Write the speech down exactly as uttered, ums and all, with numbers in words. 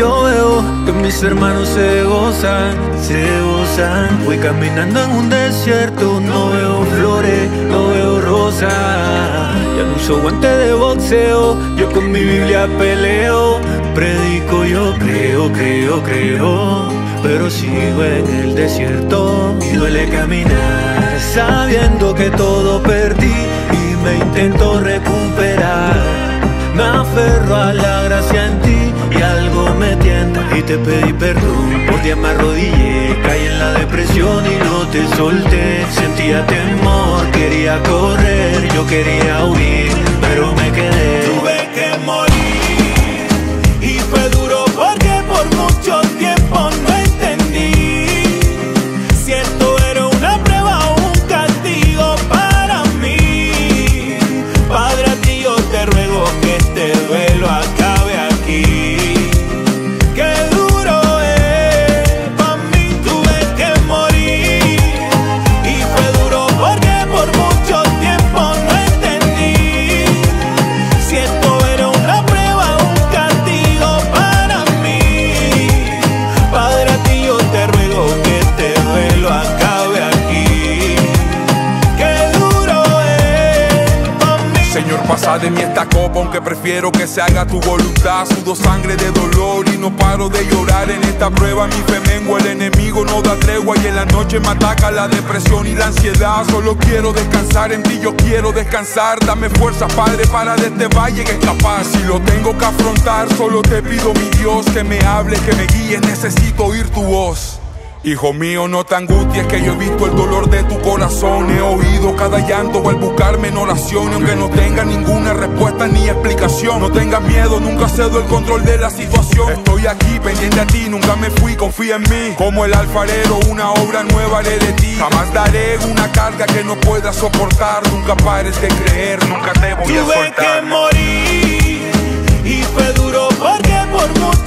yo veo que mis hermanos se gozan, se gozan. Voy caminando en un desierto, no veo flores, no veo rosas. Ya no uso guante de boxeo, yo con mi Biblia peleo. Predico, yo creo, creo, creo, pero sigo en el desierto. Y duele caminar sabiendo que todo perdí y me intento recuperar. Me aferro a la gracia en ti y algo me tienta. Y te pedí perdón, por día me arrodillé, caí en la depresión y no te solté. Sentía temor, quería correr, yo quería huir, pero me quedé. Tuve que morir y fue duro porque por mucho tiempo no entendí si esto era una prueba o un castigo para mí. Padre, a ti yo te ruego que este duelo acabe aquí. Qué duro es, pa' mí tuve que morir y fue duro porque por mucho tiempo no entendí si esto era una prueba o un castigo para mí. Padre, a ti yo te ruego que este duelo acabe aquí. Qué duro es, pa' mí. Señor, pasa de mí esta copa, aunque prefiero que se haga tu voluntad. Sudo sangre de dolor y no paro de llorar. En esta prueba mi fe mengua, el enemigo no da tregua y en la noche me ataca la depresión y la ansiedad. Solo quiero descansar en ti, yo quiero descansar. Dame fuerza, Padre, para de este valle que escapar. Si lo tengo que afrontar, solo te pido, mi Dios, que me hables, que me guíes. Necesito oír tu voz. Hijo mío, no te angusties, que yo he visto el dolor de tu corazón. He oído cada llanto al buscarme en oración. Y aunque no tenga ninguna respuesta ni explicación, no tengas miedo, nunca cedo el control de la situación. Estoy aquí pendiente a ti, nunca me fui, confía en mí. Como el alfarero, una obra nueva haré de ti. Jamás daré una carga que no puedas soportar. Nunca pares de creer, nunca te voy a soltar. Tuve que morir y fue duro porque por mucho